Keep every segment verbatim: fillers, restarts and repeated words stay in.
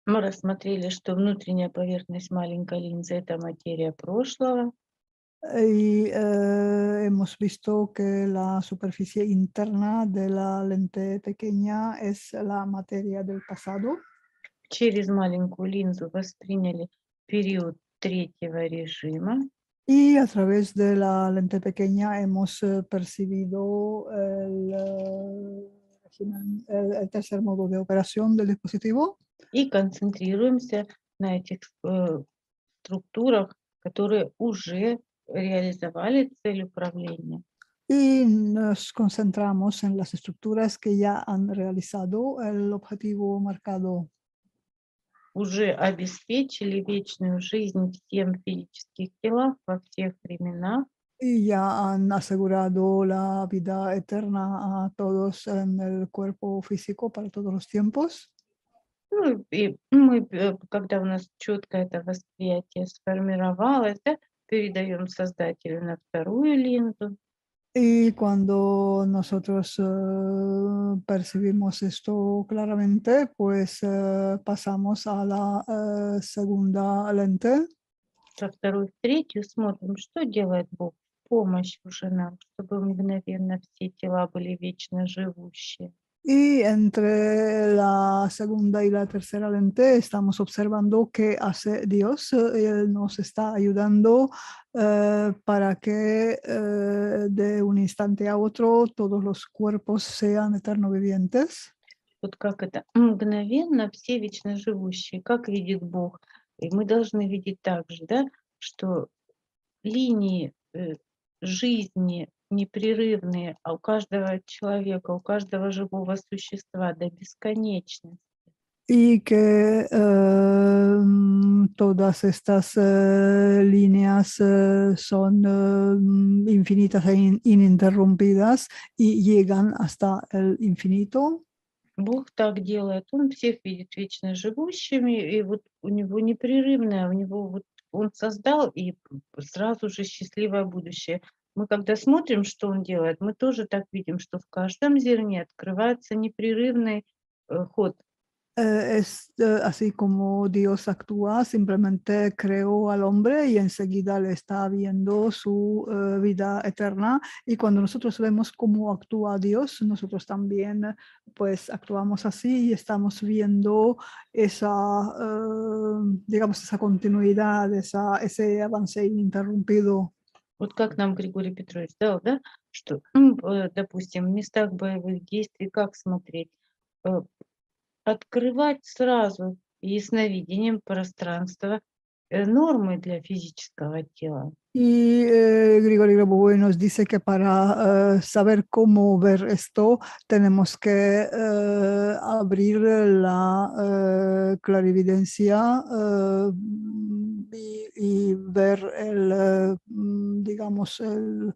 Мы рассмотрели, что внутренняя поверхность маленькой линзы — это материя прошлого. Y eh, hemos visto que la superficie interna de la lente pequeña es la materia del pasado. Через маленькую линзу восприняли период третьего режима. Y a través de la lente pequeña hemos eh, percibido el, eh, régimen- el- el tercer modo de operación del dispositivo. И концентрируемся на этих э, структурах, которые уже реализовали цель управления, Y nos concentramos en las estructuras que ya han realizado el objetivo marcado уже обеспечили вечную жизнь всем в физических телах во всех временах. y ya han asegurado la vida eterna a todos en el cuerpo físico para todos los tiempos. Ну, и мы, э, когда у нас четко это восприятие сформировалось, да, передаем создателю на вторую линзу. Y cuando nosotros eh, percibimos esto claramente, pues eh, pasamos a la eh, segunda lente. Со второй в третью смотрим, что делает Бог в помощь уже нам, чтобы мгновенно все тела были вечно живущие. Y entre la segunda y la tercera lente estamos observando qué hace Dios. eh, Él nos está ayudando eh, para que eh, de un instante a otro todos los cuerpos sean eterno vivientes. Вот как это мгновенно все вечно живущие, как видит Бог. И мы должны видеть так же, да, что линии э, жизни непрерывные, а у каждого человека, у каждого живого существа до бесконечности. Y que em, todas estas eh, líneas eh, son em, infinitas e in- ininterrumpidas y llegan hasta el infinito. Бог так делает, Он всех видит вечно живущими, и вот у Него непрерывное, у Него вот Он создал, и п- сразу же счастливое будущее. Мы когда смотрим, что Он делает, мы тоже так видим, что в каждом зерне открывается непрерывный э, ход. Eh, es eh, así como Dios actúa, simplemente creó al hombre y enseguida le está viendo su eh, vida eterna. Y cuando nosotros vemos cómo actúa Dios, nosotros también eh, pues actuamos así y estamos viendo esa, eh, digamos, esa continuidad, esa, ese avance ininterrumpido. Вот как нам Григорий Петрович дал, да, что, м, э, допустим, в местах боевых действий как смотреть? Э, Открывать сразу ясновидением пространства э, нормы для физического тела. Y eh, Grigori Grabovoi nos dice que para eh, saber cómo ver esto tenemos que eh, abrir la eh, clarividencia eh, y, y ver el, eh, mm, digamos, el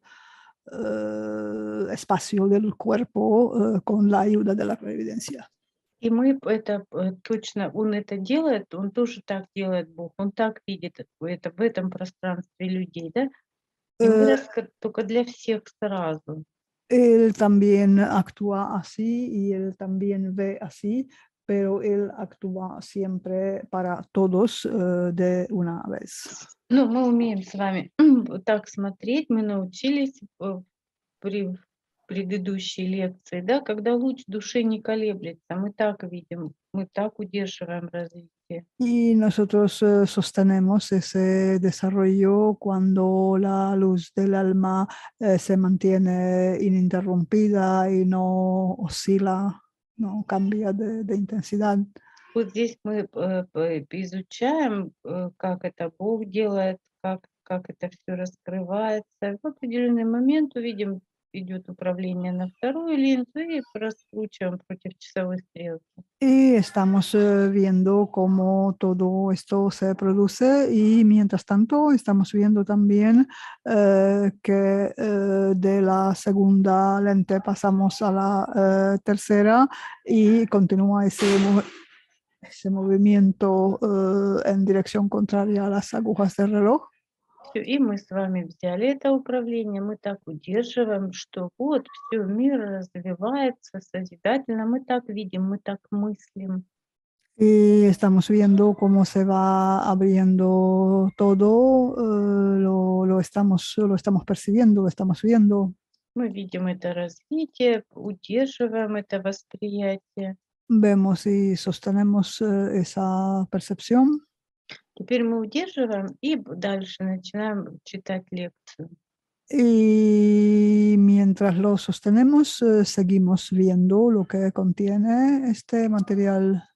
eh, espacio del cuerpo eh, con la ayuda de la clarividencia. И мы п- это э, точно, он это делает, он тоже так делает Бог, он так видит это в этом пространстве людей, да? И мы Eh, раска- только для всех сразу. Él también actúa así y él también ve así, pero él actúa siempre para todos eh, de una vez. Ну, мы умеем с вами вот так смотреть, мы научились э, при в предыдущей лекции, да, когда луч души не колеблется, мы так видим, мы так удерживаем развитие. Y nosotros eh, sostenemos ese desarrollo cuando la luz del alma eh, se mantiene ininterrumpida y no oscila, no cambia de, de intensidad. Вот здесь мы э, п изучаем, э, как это Бог делает, как как это все раскрывается. В определенный момент увидим, идет управление на вторую линзу и раскручиваем против часовой стрелки. Y estamos eh, viendo cómo todo esto se produce y mientras tanto estamos viendo también eh, que eh, de la segunda lente pasamos a la eh, tercera y continúa ese, mo- ese movimiento eh, en dirección contraria a las agujas del reloj. Всё, и мы с вами взяли это управление, мы так удерживаем, что вот все мир развивается созидательно. Мы так видим, мы так мыслим. Y estamos viendo cómo se va abriendo todo, eh, lo, lo estamos, lo estamos percibiendo, lo estamos viendo. Мы видим это развитие, удерживаем это восприятие. Vemos y sostenemos eh, esa percepción Теперь мы удерживаем и б- дальше начинаем читать лекцию. y mientras lo sostenemos, eh, seguimos viendo lo que contiene este material.